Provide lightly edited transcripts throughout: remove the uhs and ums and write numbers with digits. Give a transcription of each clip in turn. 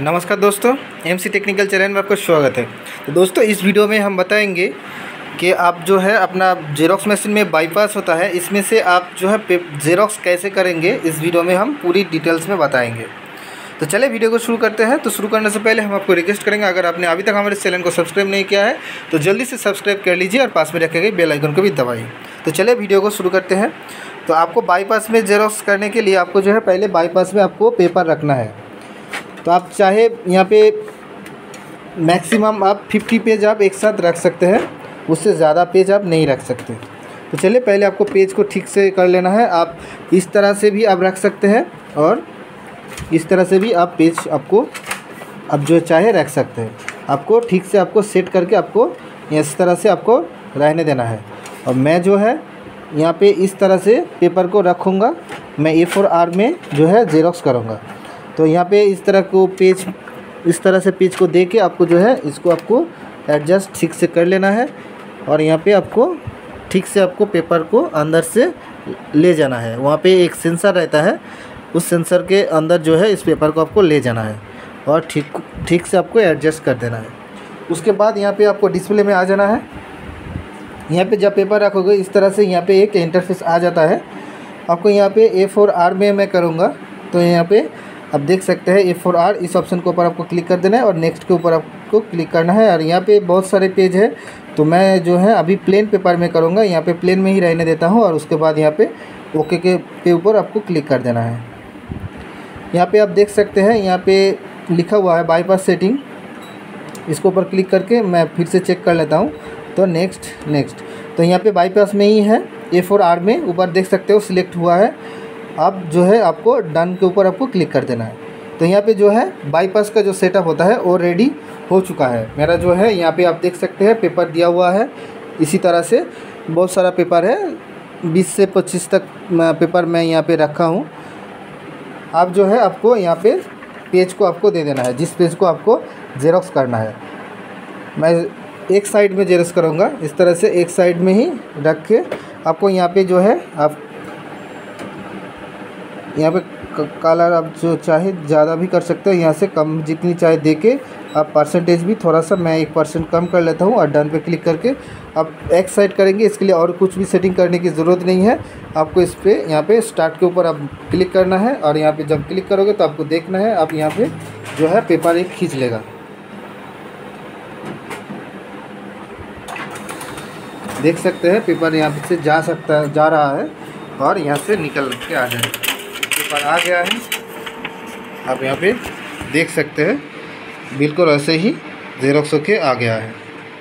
नमस्कार दोस्तों, MC technical channel में आपका स्वागत है। तो दोस्तों, इस वीडियो में हम बताएंगे कि आप जो है अपना जेरोक्स मशीन में बाईपास होता है, इसमें से आप जो है जेरोक्स कैसे करेंगे, इस वीडियो में हम पूरी डिटेल्स में बताएंगे। तो चलिए वीडियो को शुरू करते हैं। तो शुरू करने से पहले हम आपको रिक्वेस्ट करेंगे, अगर आपने अभी तक हमारे चैनल को सब्सक्राइब नहीं किया है तो जल्दी से सब्सक्राइब कर लीजिए और पास में रखे गए बेल आइकन को भी दबाइए। तो चलिए वीडियो को शुरू करते हैं। तो आपको बाईपास में जेरोक्स करने के लिए आपको जो है पहले बाईपास में आपको पेपर रखना है। तो आप चाहे यहाँ पे मैक्सिमम आप 50 पेज आप एक साथ रख सकते हैं, उससे ज़्यादा पेज आप नहीं रख सकते। तो चलिए पहले आपको पेज को ठीक से कर लेना है। आप इस तरह से भी आप रख सकते हैं और इस तरह से भी आप पेज आपको अब जो चाहे रख सकते हैं। आपको ठीक से आपको सेट करके आपको इस तरह से आपको रहने देना है। और मैं जो है यहाँ पे इस तरह से पेपर को रखूँगा, मैं A4 में जो है जेरोक्स करूँगा। तो यहाँ पे इस तरह को पेज, इस तरह से पेज को दे के आपको जो है इसको आपको एडजस्ट ठीक से कर लेना है। और यहाँ पे आपको ठीक से आपको पेपर को अंदर से ले जाना है। वहाँ पे एक सेंसर रहता है, उस सेंसर के अंदर जो है इस पेपर को आपको ले जाना है और ठीक से आपको एडजस्ट कर देना है। उसके बाद यहाँ पे आपको डिस्प्ले में आ जाना है। यहाँ पे जब पेपर रखोगे इस तरह से यहाँ पे एक इंटरफेस आ जाता है। आपको यहाँ पे A4 में मैं करूँगा, तो यहाँ पे आप देख सकते हैं A4, इस ऑप्शन के ऊपर आपको क्लिक कर देना है और नेक्स्ट के ऊपर आपको क्लिक करना है। और यहाँ पे बहुत सारे पेज है, तो मैं जो है अभी प्लेन पेपर में करूँगा। यहाँ पे प्लेन में ही रहने देता हूँ और उसके बाद यहाँ पे ओके के ऊपर आपको क्लिक कर देना है। यहाँ पे आप देख सकते हैं यहाँ पे लिखा हुआ है बाईपास सेटिंग। इसके ऊपर क्लिक करके मैं फिर से चेक कर लेता हूँ। तो नेक्स्ट तो यहाँ पे बाईपास में ही है, A4 में ऊपर देख सकते हो सिलेक्ट हुआ है। अब जो है आपको डन के ऊपर आपको क्लिक कर देना है। तो यहाँ पे जो है बाईपास का जो सेटअप होता है वो रेडी हो चुका है। मेरा जो है यहाँ पे आप देख सकते हैं पेपर दिया हुआ है। इसी तरह से बहुत सारा पेपर है, 20 से 25 तक पेपर मैं यहाँ पे रखा हूँ। अब जो है आपको यहाँ पे पेज को आपको दे देना है, जिस पेज को आपको जेरोक्स करना है। मैं एक साइड में जेरोक्स करूँगा, इस तरह से एक साइड में ही रख के आपको यहाँ पे जो है आप यहाँ पे कलर आप जो चाहे ज़्यादा भी कर सकते हो, यहाँ से कम जितनी चाहे दे के आप परसेंटेज भी थोड़ा सा मैं 1% कम कर लेता हूँ और डन पे क्लिक करके आप एक साइड करेंगे। इसके लिए और कुछ भी सेटिंग करने की ज़रूरत नहीं है। आपको इस पर यहाँ पे स्टार्ट के ऊपर आप क्लिक करना है और यहाँ पे जब क्लिक करोगे तो आपको देखना है आप यहाँ पे जो है पेपर एक खींच लेगा। देख सकते हैं पेपर यहाँ से जा रहा है और यहाँ से निकल के आ जाए। पेपर आ गया है, आप यहाँ पे देख सकते हैं बिल्कुल ऐसे ही जेरोक्स होके आ गया है।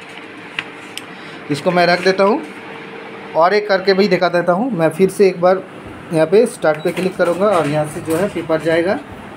इसको मैं रख देता हूँ और एक करके भी दिखा देता हूँ। मैं फिर से एक बार यहाँ पे स्टार्ट पे क्लिक करूँगा और यहाँ से जो है पेपर जाएगा।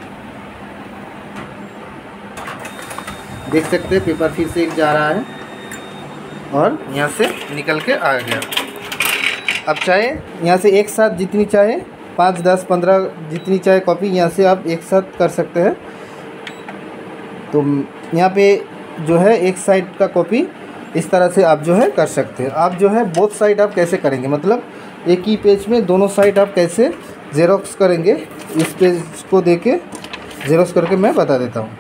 देख सकते हैं पेपर फिर से एक जा रहा है और यहाँ से निकल के आ गया। अब चाहे यहाँ से एक साथ जितनी चाहे 5, 10, 15 जितनी चाहे कॉपी यहाँ से आप एक साथ कर सकते हैं। तो यहाँ पे जो है एक साइड का कॉपी इस तरह से आप जो है कर सकते हैं। आप जो है बोथ साइड आप कैसे करेंगे, मतलब एक ही पेज में दोनों साइड आप कैसे जेरोक्स करेंगे, इस पेज को देके जेरोक्स करके मैं बता देता हूँ।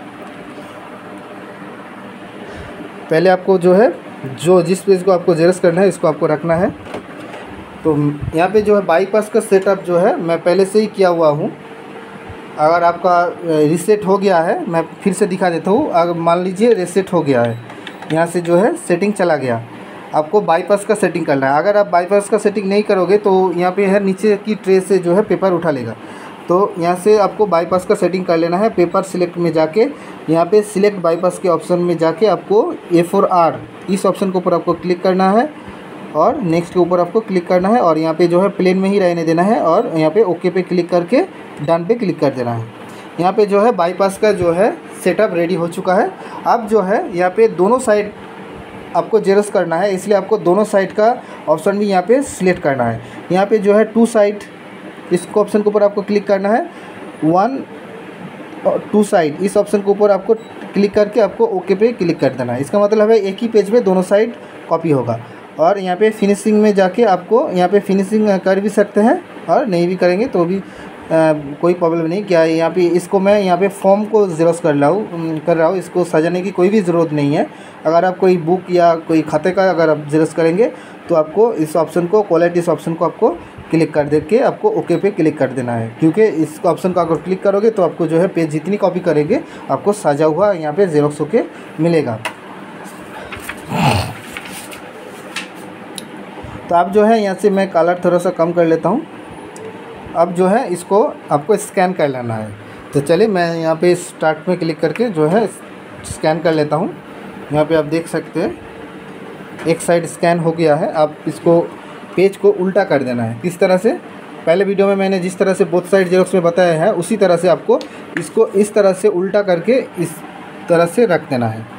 पहले आपको जो है जिस पेज को आपको जेरोक्स करना है इसको आपको रखना है। तो यहाँ पे जो है बाईपास का सेटअप जो है मैं पहले से ही किया हुआ हूँ। अगर आपका रीसेट हो गया है, मैं फिर से दिखा देता हूँ। अगर मान लीजिए रीसेट हो गया है, यहाँ से जो है सेटिंग चला गया, आपको बाईपास का सेटिंग करना है। अगर आप बाईपास का सेटिंग नहीं करोगे तो यहाँ पे है नीचे की ट्रे से जो है पेपर उठा लेगा। तो यहाँ से आपको बाईपास का सेटिंग कर लेना है। पेपर सिलेक्ट में जाके यहाँ पे सिलेक्ट बाईपास के ऑप्शन में जाके आपको A4 इस ऑप्शन के ऊपर आपको क्लिक करना है और नेक्स्ट के ऊपर आपको क्लिक करना है और यहाँ पे जो है प्लेन में ही रहने देना है और यहाँ पे ओके पे क्लिक करके डन पे क्लिक कर देना है। यहाँ पे जो है बाईपास का जो है सेटअप रेडी हो चुका है। अब जो है यहाँ पे दोनों साइड आपको जेरोक्स करना है, इसलिए आपको दोनों साइड का ऑप्शन भी यहाँ पे सिलेक्ट करना है। यहाँ पे जो है 2 साइड, इस ऑप्शन के ऊपर आपको क्लिक करना है। 1 और 2 साइड इस ऑप्शन के ऊपर आपको क्लिक करके आपको ओके पे क्लिक कर देना है। इसका मतलब है एक ही पेज में दोनों साइड कॉपी होगा। और यहाँ पे फिनिशिंग में जाके आपको यहाँ पे फिनिशिंग कर भी सकते हैं और नहीं भी करेंगे तो भी कोई प्रॉब्लम नहीं। क्या यहाँ पे इसको मैं यहाँ पे फॉर्म को ज़ेरॉक्स कर रहा हूँ। इसको सजाने की कोई भी ज़रूरत नहीं है। अगर आप कोई बुक या कोई खाते का अगर आप ज़ेरॉक्स करेंगे तो आपको इस ऑप्शन को, क्वालिटी इस ऑप्शन को आपको क्लिक कर दे के आपको ओके पे क्लिक कर देना है, क्योंकि इस ऑप्शन को अगर क्लिक करोगे तो आपको जो है पेज जितनी कॉपी करेंगे आपको सजा हुआ यहाँ पे ज़ेरॉक्स होके मिलेगा। तो आप जो है यहाँ से मैं कलर थोड़ा सा कम कर लेता हूँ। अब जो है इसको आपको स्कैन कर लेना है। तो चलिए मैं यहाँ पे स्टार्ट में क्लिक करके जो है स्कैन कर लेता हूँ। यहाँ पे आप देख सकते हैं एक साइड स्कैन हो गया है। आप इसको पेज को उल्टा कर देना है। किस तरह से, पहले वीडियो में मैंने जिस तरह से बोथ साइड जेरॉक्स में बताया है उसी तरह से आपको इसको इस तरह से उल्टा करके इस तरह से रख देना है।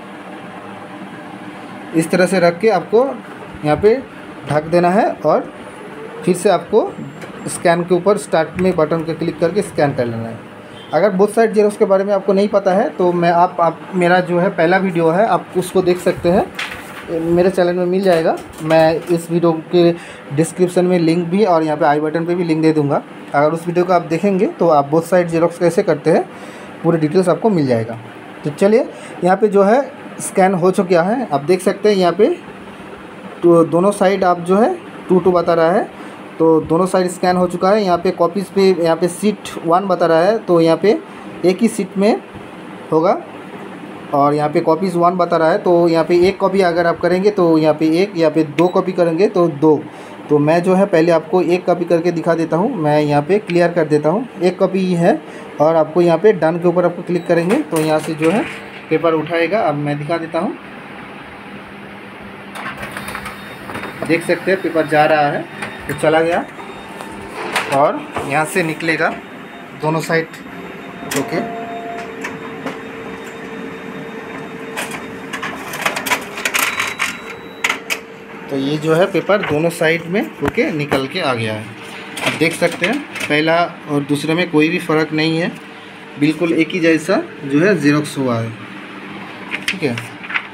इस तरह से रख के आपको यहाँ पे ढक देना है और फिर से आपको स्कैन के ऊपर स्टार्ट में बटन पे क्लिक करके स्कैन कर लेना है। अगर बोथ साइड जेरॉक्स के बारे में आपको नहीं पता है तो मैं आप मेरा जो है पहला वीडियो है आप उसको देख सकते हैं, मेरे चैनल में मिल जाएगा। मैं इस वीडियो के डिस्क्रिप्शन में लिंक भी और यहाँ पे आई बटन पे भी लिंक दे दूँगा। अगर उस वीडियो को आप देखेंगे तो आप बोथ साइड जेरॉक्स कैसे करते हैं पूरे डिटेल्स आपको मिल जाएगा। तो चलिए यहाँ पे जो है स्कैन हो चुका है। आप देख सकते हैं यहाँ पे तो दोनों साइड आप जो है 2 बता रहा है, तो दोनों साइड स्कैन हो चुका है। यहाँ पे कॉपीज़ पे यहाँ पे सीट 1 बता रहा है, तो यहाँ पे एक ही सीट में होगा। और यहाँ पे कॉपीज़ 1 बता रहा है, तो यहाँ पे 1 कॉपी अगर आप करेंगे तो यहाँ पे 1, यहाँ पे 2 कॉपी करेंगे तो 2। तो मैं जो है पहले आपको 1 कॉपी करके दिखा देता हूँ। मैं यहाँ पे क्लियर कर देता हूँ, 1 कॉपी ही है। और आपको यहाँ पे डन के ऊपर आपको क्लिक करेंगे तो यहाँ से जो है पेपर उठाएगा। अब मैं दिखा देता हूँ, देख सकते हैं पेपर जा रहा है, तो चला गया और यहाँ से निकलेगा दोनों साइड। ओके, तो ये जो है पेपर दोनों साइड में ओके निकल के आ गया है। आप देख सकते हैं पहला और दूसरे में कोई भी फ़र्क नहीं है, बिल्कुल एक ही जैसा जो है ज़ेरॉक्स हुआ है। ठीक है,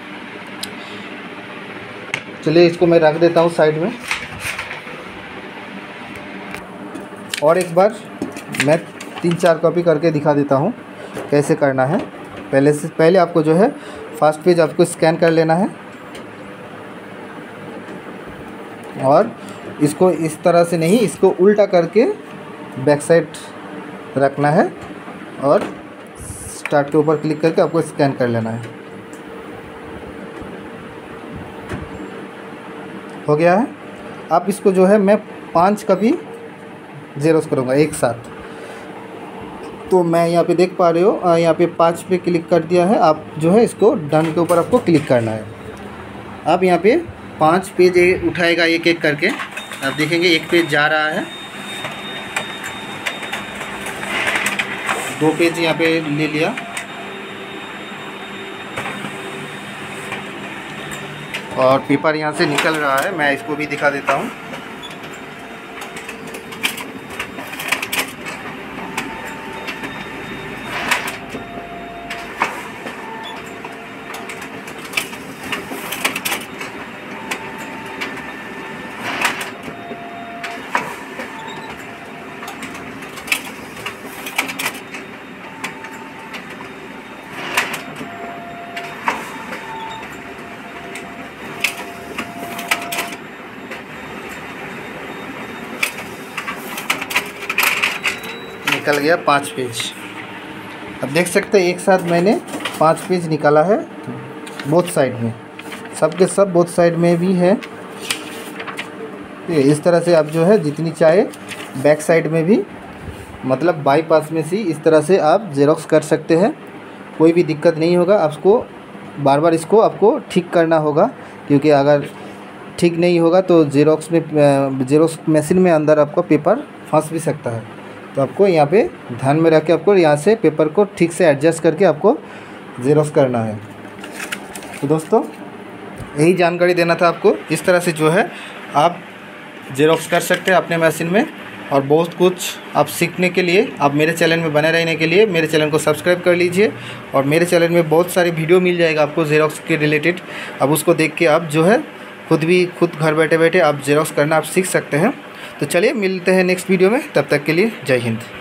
चलिए इसको मैं रख देता हूँ साइड में। और एक बार मैं 3-4 कॉपी करके दिखा देता हूँ कैसे करना है। पहले आपको जो है फर्स्ट पेज आपको स्कैन कर लेना है और इसको इस तरह से नहीं, इसको उल्टा करके बैक साइड रखना है और स्टार्ट के ऊपर क्लिक करके आपको स्कैन कर लेना है। हो गया है। अब इसको जो है मैं 5 कॉपी ज़ेरॉक्स करूँगा एक साथ। तो मैं यहाँ पे देख पा रहे हो, यहाँ पे 5 पे क्लिक कर दिया है। आप जो है इसको डन के ऊपर आपको क्लिक करना है। अब यहाँ पे 5 पेज उठाएगा एक एक करके। आप देखेंगे एक पेज जा रहा है, 2 पेज यहाँ पे ले लिया और पेपर यहाँ से निकल रहा है। मैं इसको भी दिखा देता हूँ। निकल गया 5 पेज। अब देख सकते हैं एक साथ मैंने 5 पेज निकाला है बोथ साइड में, सब के सब बोथ साइड में भी है। इस तरह से आप जो है जितनी चाहे बैक साइड में भी, मतलब बाईपास में से इस तरह से आप ज़ेरॉक्स कर सकते हैं। कोई भी दिक्कत नहीं होगा। आपको बार बार इसको आपको ठीक करना होगा, क्योंकि अगर ठीक नहीं होगा तो ज़ेरॉक्स मशीन में अंदर आपका पेपर फंस भी सकता है। तो आपको यहाँ पे ध्यान में रख के आपको यहाँ से पेपर को ठीक से एडजस्ट करके आपको ज़ेरॉक्स करना है। तो दोस्तों यही जानकारी देना था आपको। इस तरह से जो है आप ज़ेरॉक्स कर सकते हैं अपने मशीन में। और बहुत कुछ आप सीखने के लिए, आप मेरे चैनल में बने रहने के लिए मेरे चैनल को सब्सक्राइब कर लीजिए। और मेरे चैनल में बहुत सारे वीडियो मिल जाएगा आपको ज़ेरॉक्स के रिलेटेड। अब उसको देख के आप जो है खुद घर बैठे बैठे आप ज़ेरॉक्स करना आप सीख सकते हैं। तो चलिए मिलते हैं नेक्स्ट वीडियो में, तब तक के लिए जय हिंद।